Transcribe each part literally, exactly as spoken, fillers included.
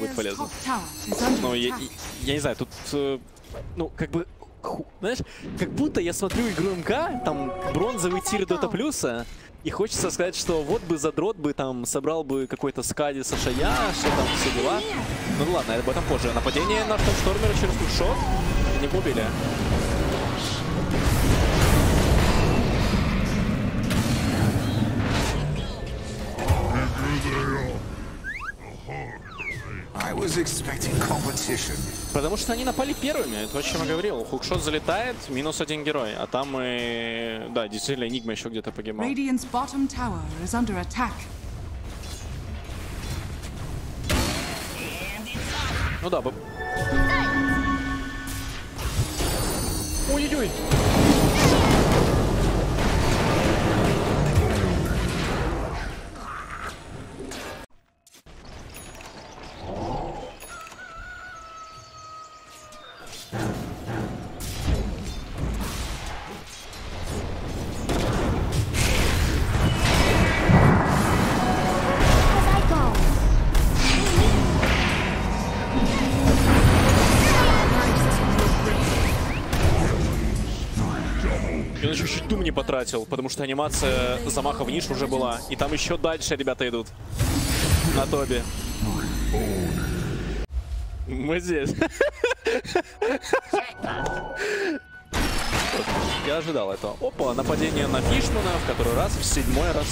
будет полезно. Ну, я, я не знаю, тут, ну, как бы, знаешь, как будто я смотрю игру МК, там, бронзовый тир Дота Плюса, и хочется сказать, что вот бы задрот бы там собрал бы какой-то скади со Шая, что там все дела. Ну ладно, об этом позже. Нападение на Штормера через фулшот. Не убили. Потому что они напали первыми, это о чем я говорил. Хукшот залетает, минус один герой, а там и... Да, действительно, Энигма еще где-то погибал. Ну да, б... Ой-ой-ой! Он еще чуть дум не потратил, потому что анимация замаха в нишу уже была. И там еще дальше ребята идут. На Тоби. Мы здесь. Я ожидал этого. Опа, нападение на Фишмана в который раз, в седьмой раз.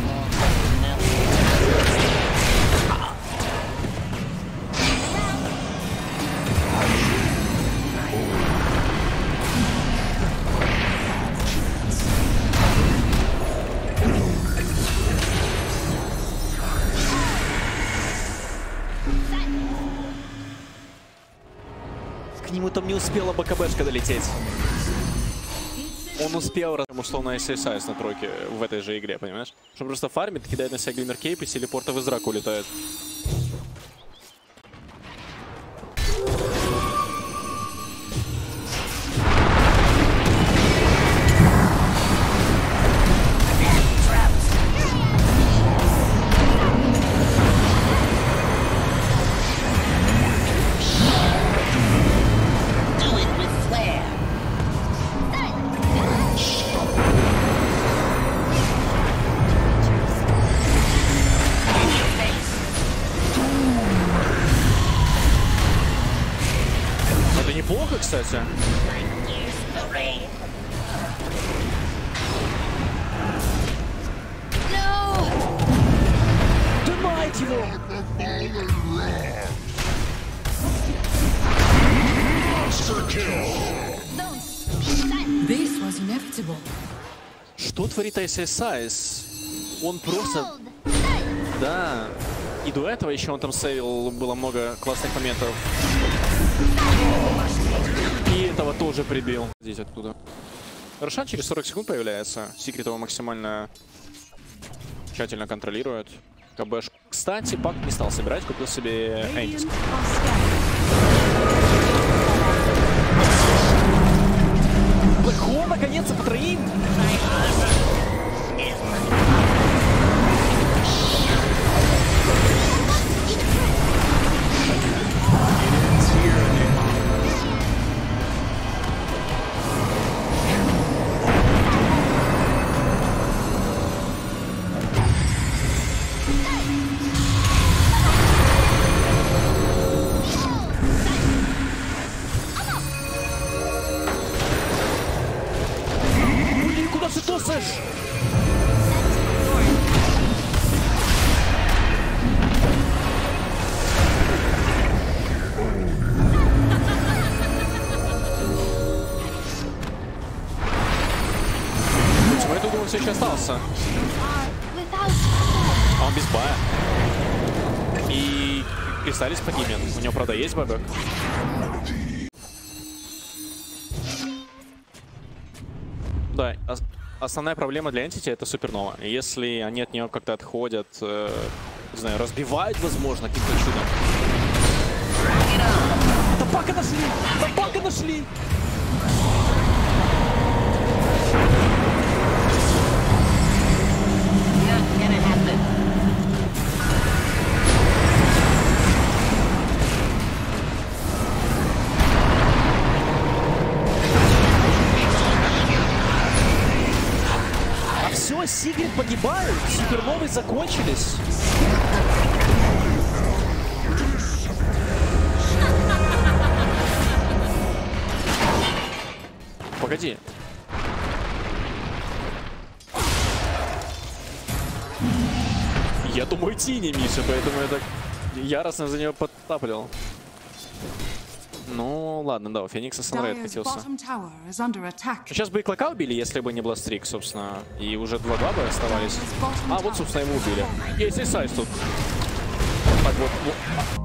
К нему там не успела БКБшка долететь. Он успел, условно, эс эс эс на тройке в этой же игре, понимаешь? Что просто фармит, кидает на себя Глиммер Кейп и с телепорта в Израку улетает. Неплохо, кстати. Дымать его! Что творит эс эс эс? Он просто... Да. И до этого еще он там сейвил, было много классных моментов. И этого тоже прибил. Здесь оттуда. Рошан через сорок секунд появляется. Секрет его максимально тщательно контролирует. КБш. Кстати, пак не стал собирать, купил себе Эндиск. Блэкхол наконец-то по троим! Куда ты тусишь? Почему я тут думал, все еще остался? А он без бая. И Кристаллис погибнет. У него, правда, есть бэбэк. Да, основная проблема для Entity — это Супернова. Если они от нее как-то отходят, э, не знаю, разбивают, возможно, каким-то чудом. Топака нашли! Топака нашли! погибают, суперновые закончились. Погоди. Я думаю, Тини, Миша, поэтому я так яростно за нее подтапливал. Ну, ладно, да, у Феникса Санрайд катился. Сейчас бы и Клока убили, если бы не Бластрик, собственно. И уже два-два бы оставались. А, вот, собственно, его убили. Есть и Сайс тут. Так вот,